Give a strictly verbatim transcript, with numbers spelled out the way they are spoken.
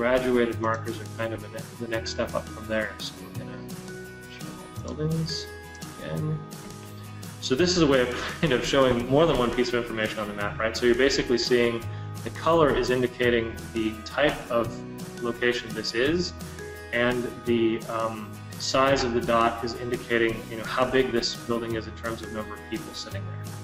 graduated markers are kind of a ne the next step up from there. So we're going to show the buildings again. So this is a way of kind of showing more than one piece of information on the map, right? So you're basically seeing the color is indicating the type of location this is, and the um, size of the dot is indicating, you know, how big this building is in terms of number of people sitting there.